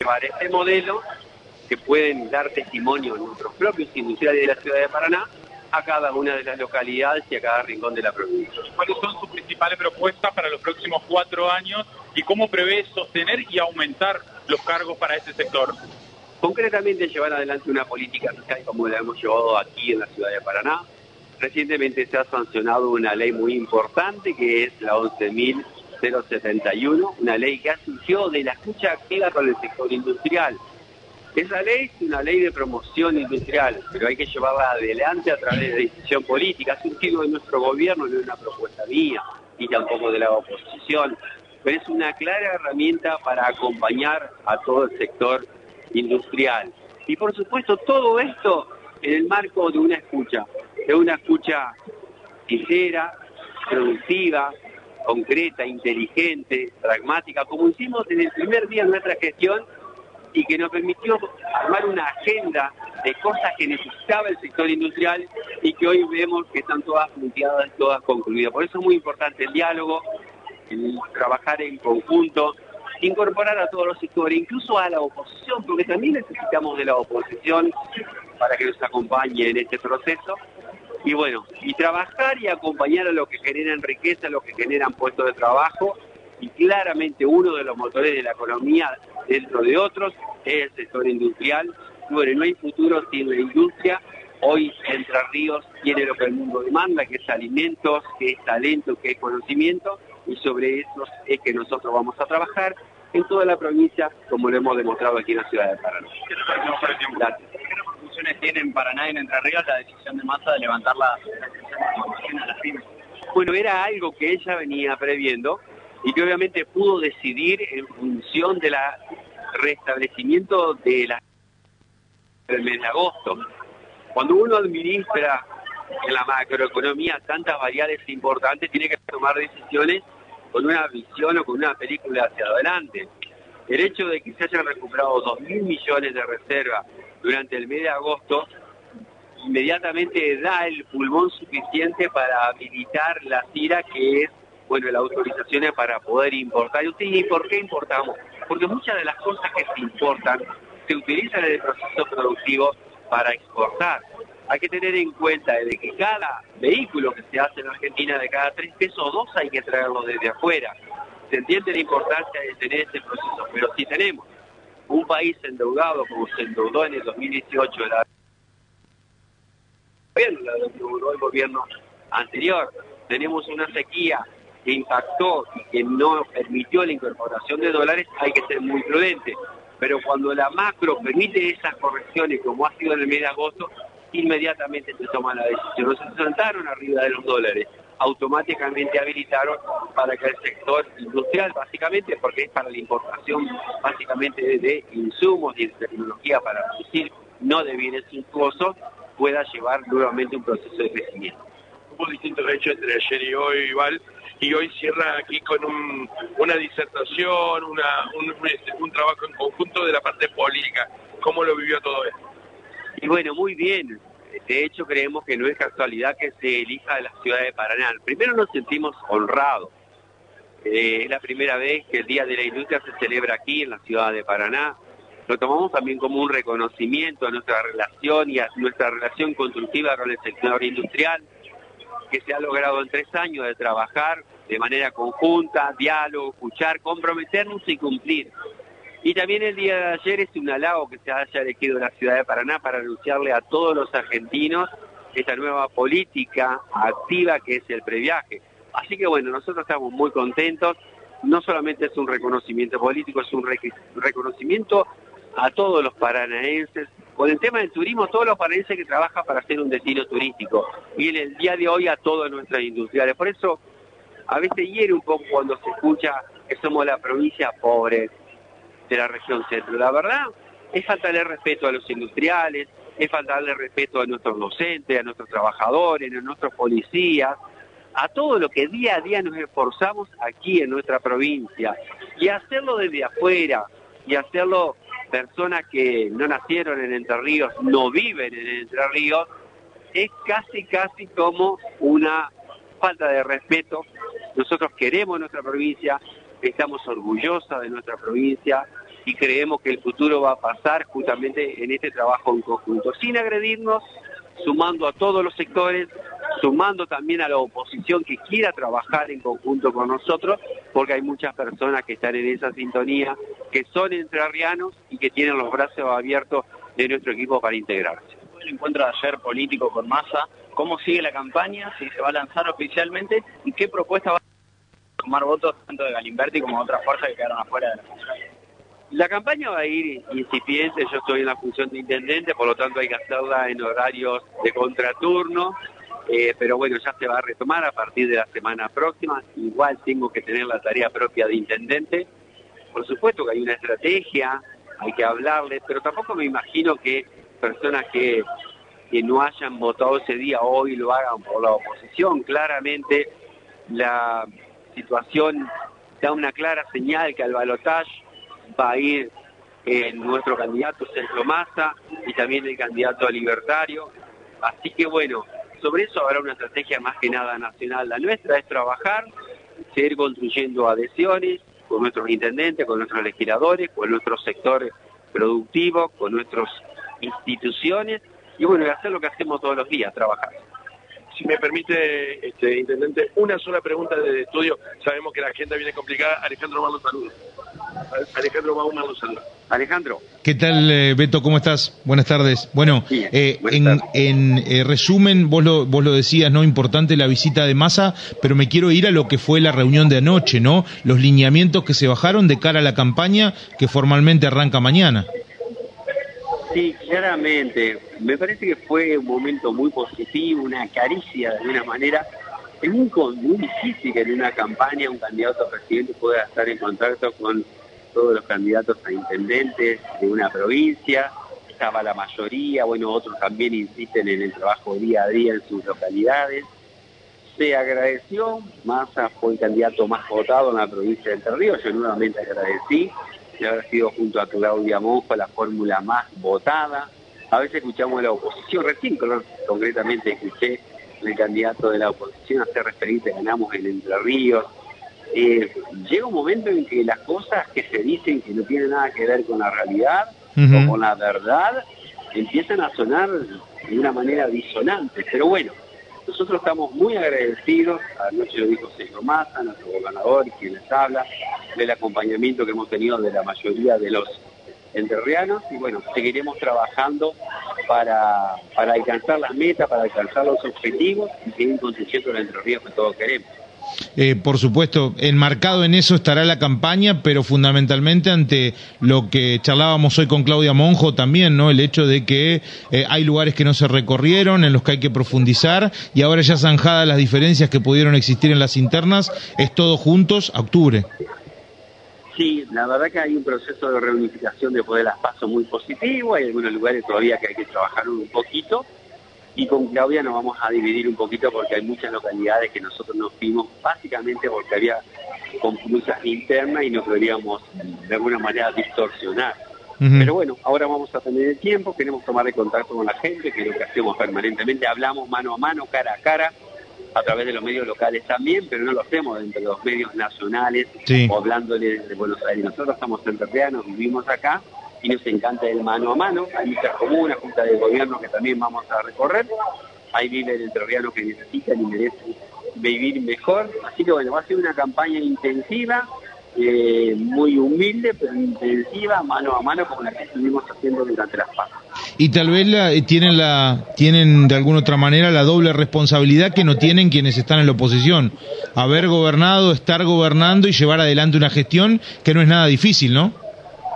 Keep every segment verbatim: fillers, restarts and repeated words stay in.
llevar este modelo que pueden dar testimonio nuestros propios industriales de la ciudad de Paraná a cada una de las localidades y a cada rincón de la provincia. ¿Cuáles son sus principales propuestas para los próximos cuatro años y cómo prevé sostener y aumentar los cargos para este sector? Concretamente, llevar adelante una política fiscal como la hemos llevado aquí en la ciudad de Paraná. Recientemente se ha sancionado una ley muy importante que es la once mil setenta y uno, una ley que surgió de la escucha activa con el sector industrial. Esa ley es una ley de promoción industrial, pero hay que llevarla adelante a través de decisión política. Ha surgido de nuestro gobierno, no es una propuesta mía, y tampoco de la oposición, pero es una clara herramienta para acompañar a todo el sector industrial. Y por supuesto todo esto en el marco de una escucha, de una escucha sincera, productiva, concreta, inteligente, pragmática, como hicimos en el primer día de nuestra gestión y que nos permitió armar una agenda de cosas que necesitaba el sector industrial y que hoy vemos que están todas planteadas, todas concluidas. Por eso es muy importante el diálogo, el trabajar en conjunto, incorporar a todos los sectores, incluso a la oposición, porque también necesitamos de la oposición para que nos acompañe en este proceso. Y bueno, y trabajar y acompañar a los que generan riqueza, a los que generan puestos de trabajo, y claramente uno de los motores de la economía, dentro de otros, es el sector industrial. Y bueno, no hay futuro sin la industria. Hoy Entre Ríos tiene lo que el mundo demanda, que es alimentos, que es talento, que es conocimiento, y sobre eso es que nosotros vamos a trabajar en toda la provincia, como lo hemos demostrado aquí en la ciudad de Paraná. ¿Qué te parece por el tiempo? Gracias. ¿Qué repercusiones tiene en Paraná y en Entre Ríos la decisión de Massa de levantar la tributación a las pymes? Bueno, era algo que ella venía previendo y que obviamente pudo decidir en función del restablecimiento de la del mes de agosto. Cuando uno administra en la macroeconomía tantas variables importantes, tiene que tomar decisiones con una visión o con una película hacia adelante. El hecho de que se hayan recuperado dos mil millones de reservas durante el mes de agosto inmediatamente da el pulmón suficiente para habilitar la CIRA, que es, bueno, la autorización para poder importar. ¿Y usted, ¿y por qué importamos? Porque muchas de las cosas que se importan se utilizan en el proceso productivo para exportar. Hay que tener en cuenta de que cada vehículo que se hace en Argentina, de cada tres pesos, dos hay que traerlo desde afuera. Se entiende la importancia de tener este proceso, pero si tenemos un país endeudado como se endeudó en el dos mil dieciocho, la la endeudó el gobierno anterior, tenemos una sequía que impactó y que no permitió la incorporación de dólares, hay que ser muy prudente. Pero cuando la macro permite esas correcciones, como ha sido en el mes de agosto, inmediatamente se toma la decisión. No se sentaron arriba de los dólares, automáticamente habilitaron para que el sector industrial, básicamente, porque es para la importación básicamente de, de insumos y de tecnología para producir, no de bienes suntuosos, pueda llevar nuevamente un proceso de crecimiento. Hubo distintos hechos entre ayer y hoy, igual, y hoy cierra aquí con un, una disertación, una, un, un trabajo en conjunto de la parte política. ¿Cómo lo vivió todo esto? Y bueno, muy bien. De hecho, creemos que no es casualidad que se elija la ciudad de Paraná. Primero nos sentimos honrados. Eh, es la primera vez que el Día de la Industria se celebra aquí en la ciudad de Paraná. Lo tomamos también como un reconocimiento a nuestra relación y a nuestra relación constructiva con el sector industrial, que se ha logrado en tres años de trabajar de manera conjunta, diálogo, escuchar, comprometernos y cumplir. Y también el día de ayer es un halago que se haya elegido la ciudad de Paraná para anunciarle a todos los argentinos esta nueva política activa que es el previaje. Así que bueno, nosotros estamos muy contentos. No solamente es un reconocimiento político, es un reconocimiento a todos los paranaenses. Con el tema del turismo, todos los paranaenses que trabajan para hacer un destino turístico. Y en el día de hoy a todas nuestras industriales. Por eso a veces hiere un poco cuando se escucha que somos la provincia pobre de la región centro. La verdad es faltarle respeto a los industriales, es faltarle respeto a nuestros docentes, a nuestros trabajadores, a nuestros policías, a todo lo que día a día nos esforzamos aquí en nuestra provincia. Y hacerlo desde afuera, y hacerlo personas que no nacieron en Entre Ríos, no viven en Entre Ríos, es casi, casi como una falta de respeto. Nosotros queremos nuestra provincia, estamos orgullosas de nuestra provincia, y creemos que el futuro va a pasar justamente en este trabajo en conjunto, sin agredirnos, sumando a todos los sectores, sumando también a la oposición que quiera trabajar en conjunto con nosotros, porque hay muchas personas que están en esa sintonía, que son entrerrianos y que tienen los brazos abiertos de nuestro equipo para integrarse. El encuentro de ayer político con Massa, ¿cómo sigue la campaña? Si se va a lanzar oficialmente y qué propuesta va a tomar votos tanto de Galimberti como de otras fuerzas que quedaron afuera de la campaña. La campaña va a ir incipiente, yo estoy en la función de intendente, por lo tanto hay que hacerla en horarios de contraturno, eh, pero bueno, ya se va a retomar a partir de la semana próxima. Igual tengo que tener la tarea propia de intendente. Por supuesto que hay una estrategia, hay que hablarle, pero tampoco me imagino que personas que, que no hayan votado ese día hoy lo hagan por la oposición. Claramente la situación da una clara señal que al balotaje va a ir eh, nuestro candidato Sergio Massa y también el candidato libertario. Así que bueno, sobre eso habrá una estrategia más que nada nacional. La nuestra es trabajar, seguir construyendo adhesiones con nuestros intendentes, con nuestros legisladores, con nuestro sector productivo, con nuestras instituciones y bueno, hacer lo que hacemos todos los días, trabajar. Si me permite, este, intendente, una sola pregunta de estudio. Sabemos que la agenda viene complicada. Alejandro Mar lo saluda. Alejandro Bauma lo saluda. Alejandro. ¿Qué tal, eh, Beto? ¿Cómo estás? Buenas tardes. Bueno, Bien, eh, buenas en, tardes. en eh, resumen, vos lo, vos lo decías, ¿no? Importante la visita de Massa, pero me quiero ir a lo que fue la reunión de anoche, ¿no? Los lineamientos que se bajaron de cara a la campaña que formalmente arranca mañana. Sí, claramente. Me parece que fue un momento muy positivo, una caricia de alguna manera. Es muy, muy difícil que en una campaña un candidato a presidente pueda estar en contacto con todos los candidatos a intendentes de una provincia. Estaba la mayoría, bueno, otros también insisten en el trabajo día a día en sus localidades. Se agradeció, Massa fue el candidato más votado en la provincia de Entre Ríos, yo nuevamente agradecí. De haber sido junto a Claudia Monjo la fórmula más votada. A veces escuchamos a la oposición, recién concretamente escuché el candidato de la oposición hacer referirse, ganamos en Entre Ríos. Eh, llega un momento en que las cosas que se dicen que no tienen nada que ver con la realidad uh-huh. o con la verdad, empiezan a sonar de una manera disonante, pero bueno, nosotros estamos muy agradecidos, anoche lo dijo Sergio Massa, nuestro gobernador, quien les habla, del acompañamiento que hemos tenido de la mayoría de los entrerrianos y bueno, seguiremos trabajando para, para alcanzar las metas, para alcanzar los objetivos y seguir construyendo el Entre Ríos que todos queremos. Eh, por supuesto, enmarcado en eso estará la campaña, pero fundamentalmente ante lo que charlábamos hoy con Claudia Monjo también, ¿no? El hecho de que eh, hay lugares que no se recorrieron, en los que hay que profundizar, y ahora ya zanjadas las diferencias que pudieron existir en las internas, es todo juntos a octubre. Sí, la verdad que hay un proceso de reunificación de poder las PASO muy positivo, hay algunos lugares todavía que hay que trabajar un poquito, y con Claudia nos vamos a dividir un poquito porque hay muchas localidades que nosotros nos fuimos básicamente porque había confluencias internas y nos queríamos de alguna manera distorsionar. Uh-huh. Pero bueno, ahora vamos a tener el tiempo, queremos tomar el contacto con la gente, que es lo que hacemos permanentemente, hablamos mano a mano, cara a cara, a través de los medios locales también, pero no lo hacemos dentro de los medios nacionales sí. o hablándole de Buenos Aires. Nosotros somos entrerrianos, vivimos acá, y nos encanta el mano a mano. Hay muchas comunas, juntas de gobierno que también vamos a recorrer. Hay miles de entrerrianos que necesitan y merecen vivir mejor. Así que bueno, va a ser una campaña intensiva, eh, muy humilde, pero intensiva, mano a mano, como la que estuvimos haciendo durante las PASO. Y tal vez la, tienen, la, tienen de alguna otra manera la doble responsabilidad que no tienen quienes están en la oposición. Haber gobernado, estar gobernando y llevar adelante una gestión que no es nada difícil, ¿no?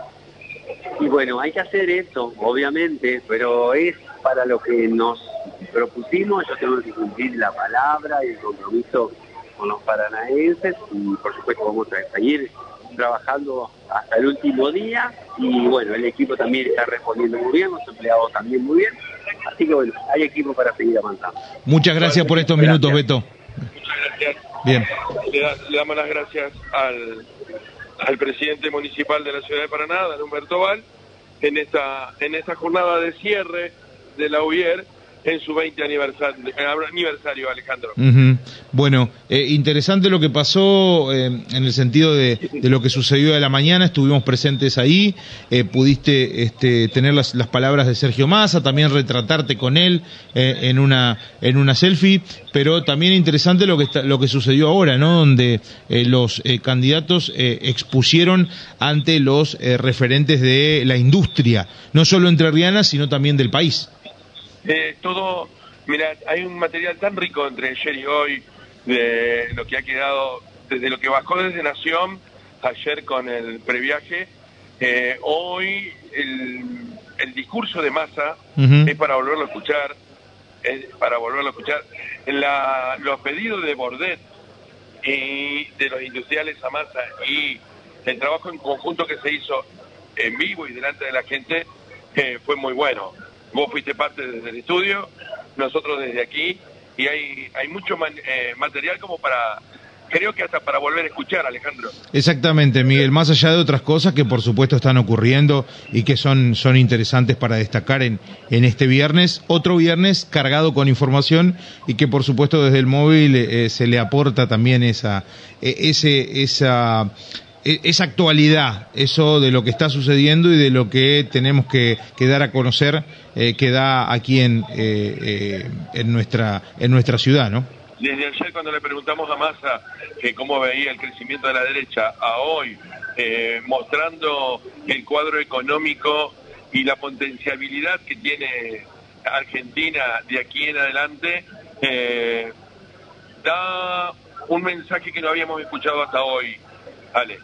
Y bueno, hay que hacer eso, obviamente, pero es para lo que nos propusimos. Yo tengo que cumplir la palabra y el compromiso con los paranaenses y por supuesto vamos a seguir trabajando hasta el último día y bueno, el equipo también está respondiendo muy bien, los empleados también muy bien, así que bueno, hay equipo para seguir avanzando. Muchas gracias por estos gracias. minutos, Beto. Muchas gracias. Bien. Le, da, le damos las gracias al... al presidente municipal de la ciudad de Paraná, Dan Humberto Val, en esta, en esta jornada de cierre de la U I E R, en su veinte aniversario, aniversario Alejandro. Uh-huh. Bueno, eh, interesante lo que pasó eh, en el sentido de, de lo que sucedió de la mañana, estuvimos presentes ahí, eh, pudiste este, tener las, las palabras de Sergio Massa, también retratarte con él eh, en una en una selfie, pero también interesante lo que está, lo que sucedió ahora, ¿no? Donde eh, los eh, candidatos eh, expusieron ante los eh, referentes de la industria, no solo entrerriana, sino también del país. Eh, todo, mira, hay un material tan rico entre ayer y hoy, de lo que ha quedado, desde lo que bajó desde Nación, ayer con el previaje, eh, hoy el, el discurso de Massa uh-huh. es para volverlo a escuchar, es para volverlo a escuchar. La, los pedidos de Bordet y de los industriales a Massa y el trabajo en conjunto que se hizo en vivo y delante de la gente eh, fue muy bueno. Vos fuiste parte desde el estudio, nosotros desde aquí, y hay hay mucho man, eh, material como para, creo que hasta para volver a escuchar, Alejandro. Exactamente, Miguel, más allá de otras cosas que por supuesto están ocurriendo y que son, son interesantes para destacar en, en este viernes, otro viernes cargado con información y que por supuesto desde el móvil eh, se le aporta también esa, eh, ese, esa... esa actualidad, eso de lo que está sucediendo y de lo que tenemos que, que dar a conocer, eh, que da aquí en eh, eh, en nuestra en nuestra ciudad, ¿no? Desde ayer cuando le preguntamos a Massa que cómo veía el crecimiento de la derecha, a hoy, eh, mostrando el cuadro económico y la potencialidad que tiene Argentina de aquí en adelante, eh, da un mensaje que no habíamos escuchado hasta hoy, Ale.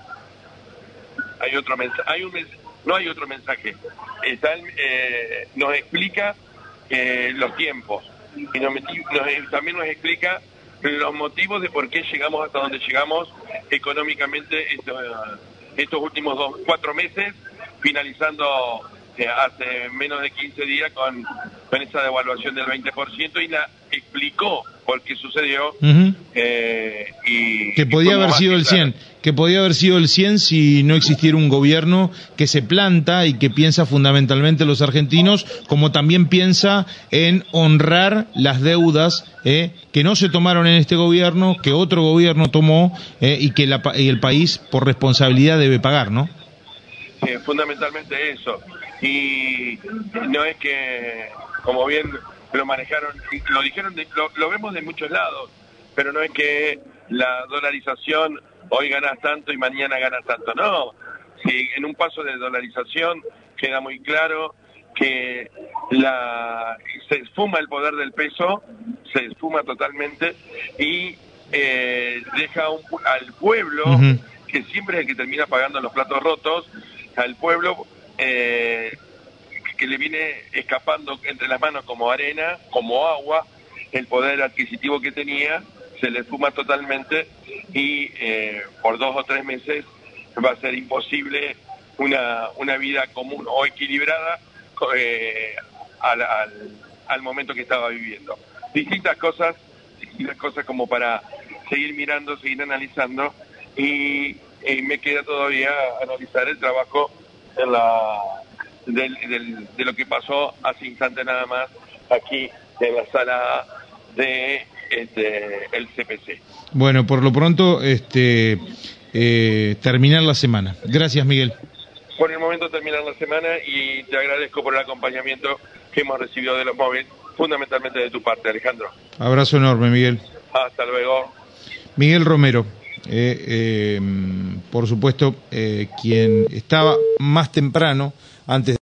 Hay otro mensaje, hay un mens no hay otro mensaje. Está el, eh, nos explica eh, los tiempos y nos, nos, también nos explica los motivos de por qué llegamos hasta donde llegamos económicamente estos, estos últimos dos, cuatro meses, finalizando eh, hace menos de quince días con, con esa devaluación del veinte por ciento y la explicó por qué sucedió. Uh-huh. eh, y que podía haber sido el cien, que podía haber sido el cien si no existiera un gobierno que se planta y que piensa fundamentalmente en los argentinos, como también piensa en honrar las deudas eh, que no se tomaron en este gobierno, que otro gobierno tomó eh, y que la, y el país por responsabilidad debe pagar, ¿no? Eh, fundamentalmente eso. Y no es que, como bien lo manejaron, lo dijeron, de, lo, lo vemos de muchos lados, pero no es que la dolarización hoy ganas tanto y mañana ganas tanto, no. Si en un paso de dolarización queda muy claro que la se esfuma el poder del peso, se esfuma totalmente y eh, deja un, al pueblo, uh-huh. que siempre es el que termina pagando los platos rotos, al pueblo eh, que le viene escapando entre las manos como arena, como agua, el poder adquisitivo que tenía se le esfuma totalmente y eh, por dos o tres meses va a ser imposible una, una vida común o equilibrada eh, al, al, al momento que estaba viviendo. Distintas cosas, distintas cosas como para seguir mirando, seguir analizando y, y me queda todavía analizar el trabajo en la, del, del, de lo que pasó hace instante nada más aquí en la sala de este, el C P C. Bueno, por lo pronto este eh, terminar la semana. Gracias, Miguel. Por el momento terminar la semana y te agradezco por el acompañamiento que hemos recibido de los móviles, fundamentalmente de tu parte, Alejandro. Abrazo enorme, Miguel. Hasta luego. Miguel Romero, eh, eh, por supuesto, eh, quien estaba más temprano, antes de